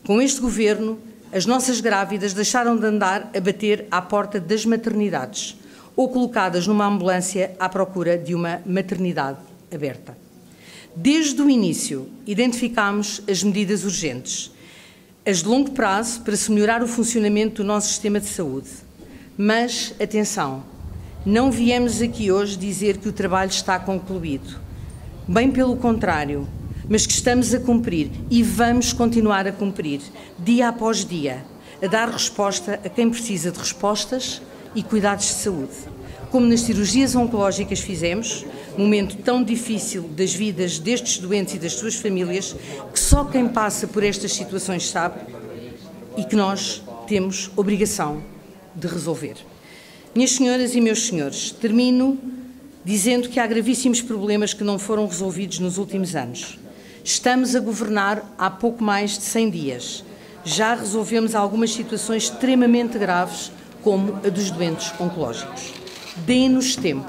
Com este Governo, as nossas grávidas deixaram de andar a bater à porta das maternidades ou colocadas numa ambulância à procura de uma maternidade aberta. Desde o início, identificámos as medidas urgentes, as de longo prazo para se melhorar o funcionamento do nosso sistema de saúde. Mas, atenção, não viemos aqui hoje dizer que o trabalho está concluído. Bem pelo contrário, mas que estamos a cumprir e vamos continuar a cumprir, dia após dia, a dar resposta a quem precisa de respostas e cuidados de saúde. Como nas cirurgias oncológicas fizemos, momento tão difícil das vidas destes doentes e das suas famílias, que só quem passa por estas situações sabe e que nós temos obrigação de resolver. Minhas senhoras e meus senhores, termino dizendo que há gravíssimos problemas que não foram resolvidos nos últimos anos. Estamos a governar há pouco mais de 100 dias. Já resolvemos algumas situações extremamente graves, como a dos doentes oncológicos. Dê-nos tempo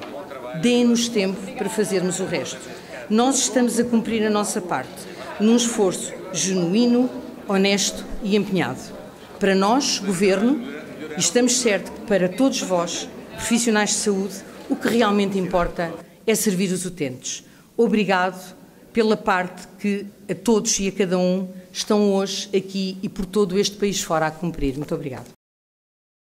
para fazermos o resto. Nós estamos a cumprir a nossa parte, num esforço genuíno, honesto e empenhado. Para nós, Governo, e estamos certos que para todos vós, profissionais de saúde, o que realmente importa é servir os utentes. Obrigado pela parte que a todos e a cada um estão hoje aqui e por todo este país fora a cumprir. Muito obrigado.